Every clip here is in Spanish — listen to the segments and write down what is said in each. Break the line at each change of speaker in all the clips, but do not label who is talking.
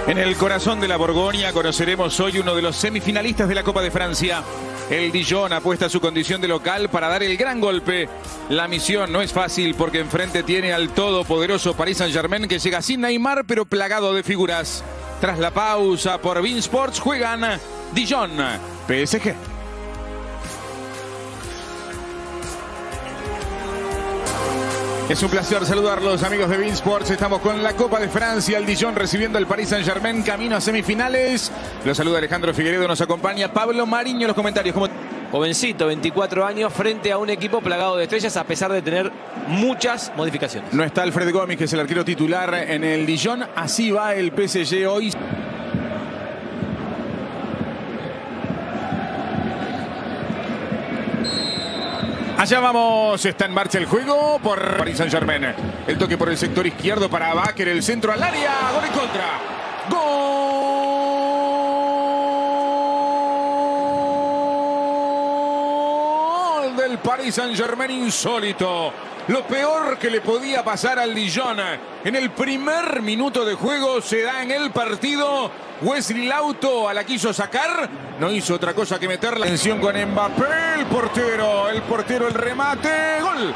En el corazón de la Borgoña conoceremos hoy uno de los semifinalistas de la Copa de Francia. El Dijon apuesta a su condición de local para dar el gran golpe. La misión no es fácil porque enfrente tiene al todopoderoso Paris Saint-Germain que llega sin Neymar pero plagado de figuras. Tras la pausa por beIN Sports juegan Dijon PSG. Es un placer saludarlos, amigos de beIN Sports. Estamos con la Copa de Francia, el Dijon recibiendo al Paris Saint-Germain, camino a semifinales. Los saluda Alejandro Figueredo, nos acompaña Pablo Mariño en los comentarios.
Jovencito, 24 años, frente a un equipo plagado de estrellas a pesar de tener muchas modificaciones.
No está Alfred Gomis, que es el arquero titular en el Dijon. Así va el PSG hoy. Allá vamos, está en marcha el juego por Paris Saint-Germain. El toque por el sector izquierdo para Bakker, el centro al área, gol en contra. Gol del Paris Saint-Germain, insólito. Lo peor que le podía pasar al Dijon en el primer minuto de juego se da en el partido. Wesley Lauto la quiso sacar, no hizo otra cosa que meter la atención con Mbappé, el portero, el remate, gol,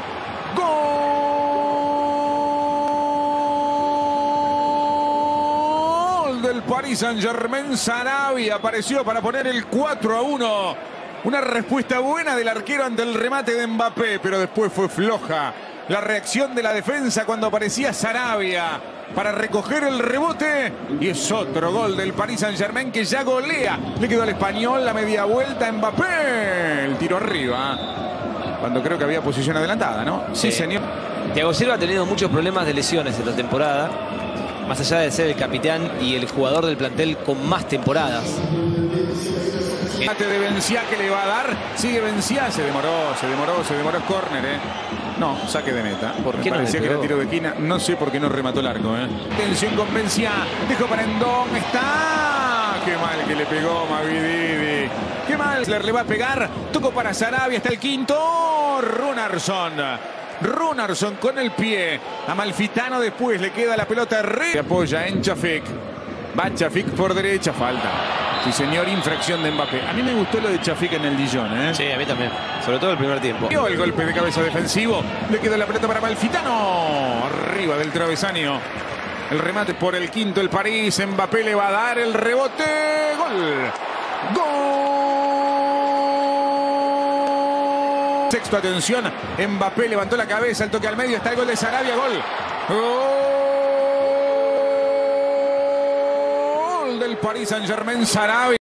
gol del Paris Saint-Germain. Sarabia apareció para poner el 4-1. Una respuesta buena del arquero ante el remate de Mbappé, pero después fue floja la reacción de la defensa cuando aparecía Sarabia para recoger el rebote. Y es otro gol del Paris Saint-Germain que ya golea. Le quedó al español la media vuelta. Mbappé, el tiro arriba. Cuando creo que había posición adelantada, ¿no? Sí, señor.
Thiago Silva ha tenido muchos problemas de lesiones esta temporada. Más allá de ser el capitán y el jugador del plantel con más temporadas.
De Benciá que le va a dar. Sigue Benciá. Se demoró. Es córner, No, saque de meta.
¿Por qué no
parecía que era tiro de esquina. No sé por qué no remató el arco, Atención con Benciá. Dejó para Endón. Está. Qué mal que le pegó Mavididi. Qué mal. Le va a pegar. Tocó para Sarabia. Está el quinto. Runarsson con el pie. Amalfitano después le queda la pelota. Se apoya en Chafik. Va Chafik por derecha. Falta. Sí, señor, infracción de Mbappé. A mí me gustó lo de Chafik en el Dijon,
Sí, a mí también. Sobre todo el primer tiempo.
Dio el golpe de cabeza defensivo. Le quedó la pelota para Amalfitano. Arriba del travesaño. El remate por el quinto, el París. Mbappé le va a dar el rebote. Gol. Gol. Sexto, atención. Mbappé levantó la cabeza. El toque al medio. Está el gol de Sarabia. Gol. Gol del Paris Saint-Germain. Sarabia.